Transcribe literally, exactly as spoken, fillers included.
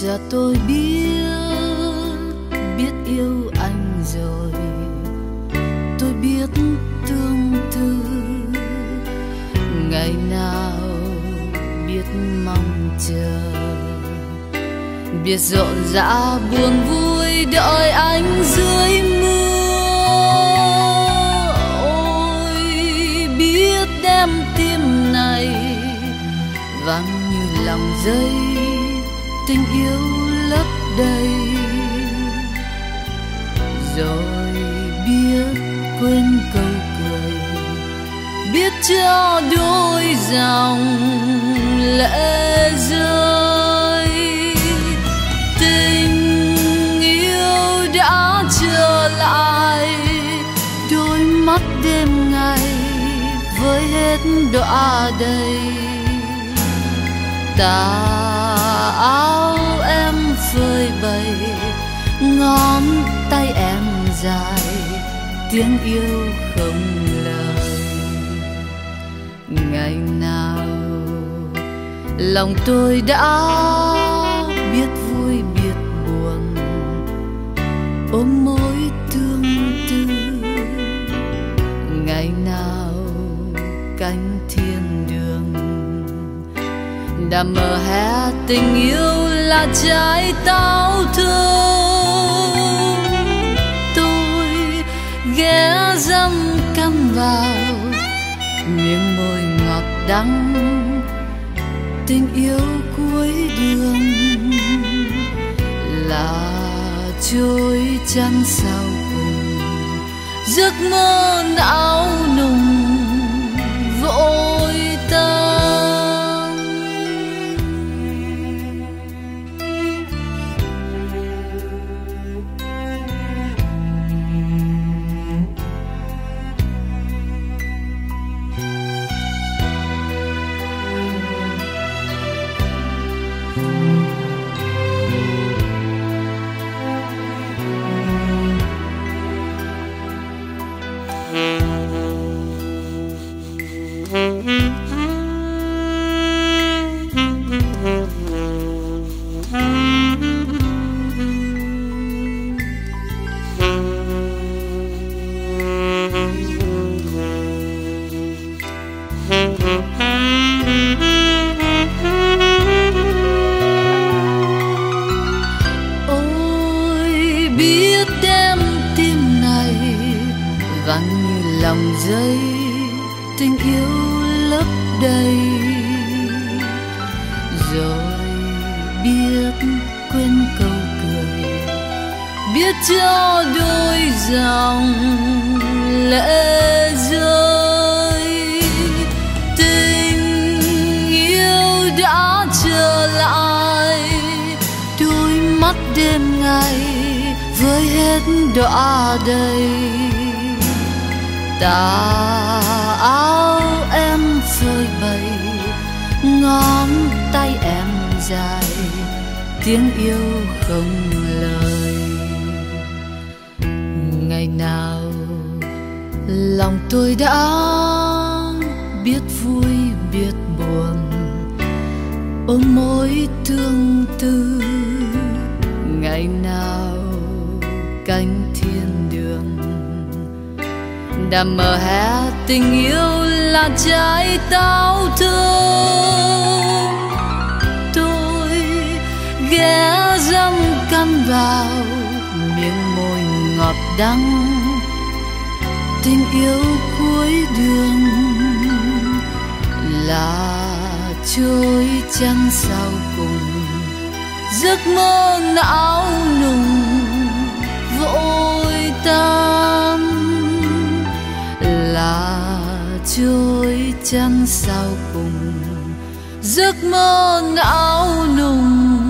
giờ tôi biết biết yêu anh rồi, tôi biết tương tư ngày nào biết mong chờ, biết rộn rã buồn vui đợi anh dưới mưa. Ôi biết đem tim này vang như lòng dây, tình yêu lấp đầy, rồi biết quên câu cười, biết cho đôi dòng lệ rơi. Tình yêu đã trở lại, đôi mắt đêm ngày với hết đọa đầy. Tà áo em phơi bày, ngón tay em dài, tiếng yêu không lời. Ngày nào lòng tôi đã biết vui biết buồn, ôm mối tương tư. Ngày nào cánh thiên đường đã mở hé tình yêu là trái táo thơm. Tôi ghé dăm cắm vào miếng môi ngọt đắng, tình yêu cuối đường là trôi chăng sao cùng, giấc mơ não nùng vội tan. Ôi biết đem tim này vang như lòng dây, tình yêu lấp đầy, rồi biết quên câu cười, biết cho đôi dòng lệ rơi. Tình yêu đã trở lại, đôi mắt đêm ngày với hết đọa đầy. Tà áo em phơi bày, ngón tay em dài, tiếng yêu không lời. Ngày nào lòng tôi đã biết vui biết buồn, ôm mối tương tư. Ngày nào cánh thiên đường đã mở hé tình yêu là trái táo thơm. Tôi ghé dăm cắm vào miếng môi ngọt đắng, tình yêu cuối đường là trôi chăng sao cùng, giấc mơ não nùng vội tan. Là trôi chăng sao cùng, giấc mơ não nùng